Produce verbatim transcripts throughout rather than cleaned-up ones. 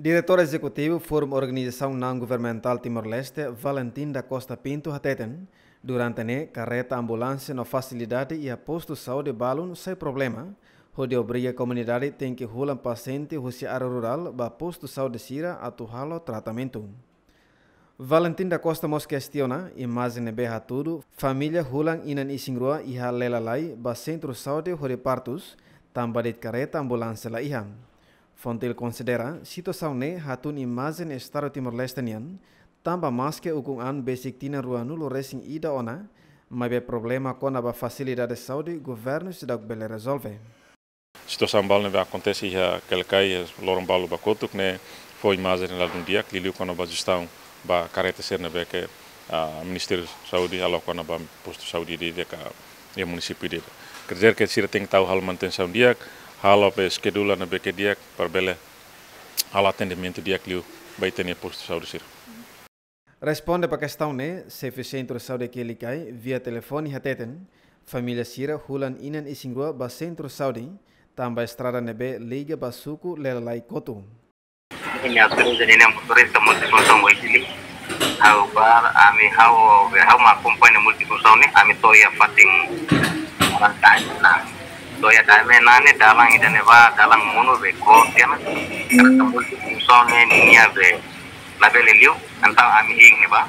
Diretor Executivo Fórum Organização Não Governamental Timor-Leste, Valentim da Costa Pinto, Hateten, durante a carreta ambulância na facilidade e a posto de saúde balun sem problema, onde obriga a comunidade tem que rolar paciente ou área rural para posto de saúde sira a tuhalo tratamento. Valentim da Costa mos questiona, imagine berra tudo, família rolan inan isingrua e halelalai ba centro de saúde onde partos, também de carreta ambulância la iham. Fontil considera situação ne hatun imagem estado Timor-Leste nian, tamba mais que o an basic tina rua nulo racing ida ona, mas be problema com a facilidade de saúde governo se dá bele resolve. Situação balne vai acontecer já aquele cai loron balu bakoto que foi imagem lá no dia que liu com a gestão ba careta ser na beque a Ministério da Saúde alo com a posto de saúde de que é município de. Quer dizer que se tem que tahu hal manutenção dia halo pe schedule na beque dia para bele hal atendimento dia que liu vai ter posto de saúde sir. Responde para a questão né, se o centro de saúde que ele cai via telefone hateten, família sira hulan inan isingrua ba centro de saúde, também estrada nebe liga ba suku lelalai kotu. Ini akhirnya jadi yang motoris multifunction wajili. Hau bar ami hau hau ma company multifunction ni ami toya fating orang tanya na. Toya kami nane dalang ida neba dalang munu be ko tiana. Karena multifunction ni ni abe label liu antau ami ing neba.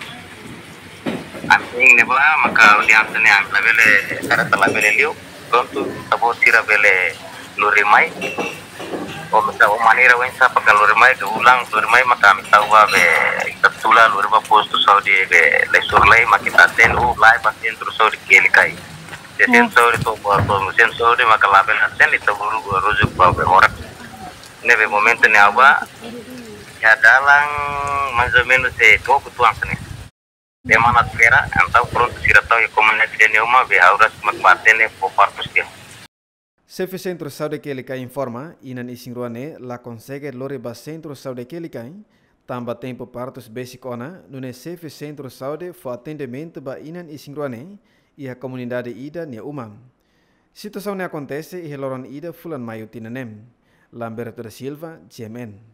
Ami ing neba maka dia sini ami label karena label liu. Kontu tabo sira bele lurimai. O masa o manera wensa pakai lurimai ke ulang lurimai maka kami tahu be tertula luriba posto saudi be lesur lai maka kita ten u lai pasien terus saudi kelikai. Jadi saudi tu buat pasien saudi maka label hasil itu buru rujuk bawa be orang. Nebe momento ni apa? Ya dalang mazamenu se dua ketuang sini. Di mana segera antau pronto siratau ya komunitas di Neuma be auras makbatene po partos dia. Se o centro de saúde que ele cai informa, inan isinruane la consegue lori ba centro de saúde que ele cai, tamba tempo partos basic ona, nune se o centro de saúde fo atendimento ba inan isinruane e a comunidade ida ne umam. Situação ne acontece e loron ida fulan maio tinanem. Lamberto da Silva, G M N.